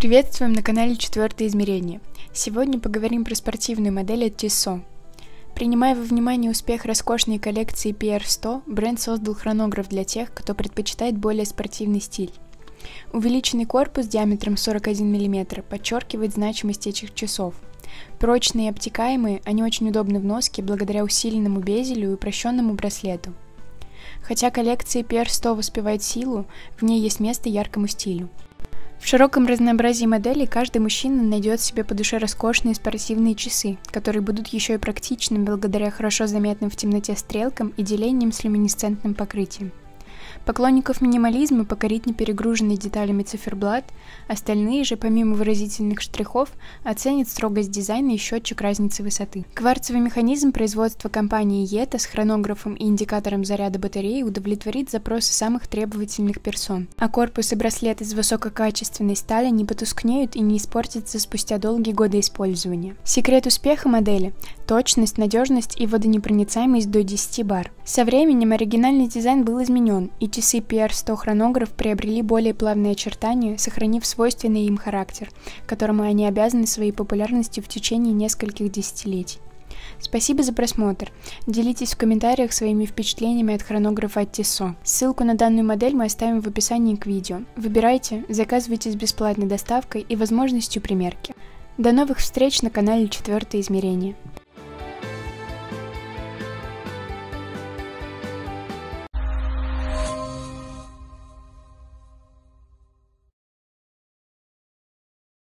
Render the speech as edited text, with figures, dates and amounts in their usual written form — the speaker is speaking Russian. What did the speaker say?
Приветствуем на канале «Четвертое измерение». Сегодня поговорим про спортивную модель от Tissot. Принимая во внимание успех роскошной коллекции PR100, бренд создал хронограф для тех, кто предпочитает более спортивный стиль. Увеличенный корпус диаметром 41 мм подчеркивает значимость этих часов. Прочные и обтекаемые, они очень удобны в носке благодаря усиленному безелю и упрощенному браслету. Хотя коллекция PR100 воспевает силу, в ней есть место яркому стилю. В широком разнообразии моделей каждый мужчина найдет себе по душе роскошные спортивные часы, которые будут еще и практичны благодаря хорошо заметным в темноте стрелкам и делениям с люминесцентным покрытием. Поклонников минимализма покорит неперегруженный деталями циферблат, остальные же, помимо выразительных штрихов, оценят строгость дизайна и счетчик разницы высоты. Кварцевый механизм производства компании Yeta с хронографом и индикатором заряда батареи удовлетворит запросы самых требовательных персон, а корпус и браслет из высококачественной стали не потускнеют и не испортятся спустя долгие годы использования. Секрет успеха модели – точность, надежность и водонепроницаемость до 10 бар. Со временем оригинальный дизайн был изменен, и часы PR100 хронограф приобрели более плавные очертания, сохранив свойственный им характер, которому они обязаны своей популярностью в течение нескольких десятилетий. Спасибо за просмотр. Делитесь в комментариях своими впечатлениями от хронографа от Tissot. Ссылку на данную модель мы оставим в описании к видео. Выбирайте, заказывайте с бесплатной доставкой и возможностью примерки. До новых встреч на канале «Четвертое измерение».